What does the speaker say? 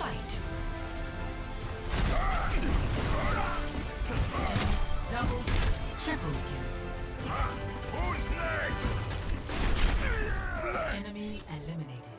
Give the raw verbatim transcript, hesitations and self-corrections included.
Fight. Double, triple kill. Who's next? Enemy eliminated.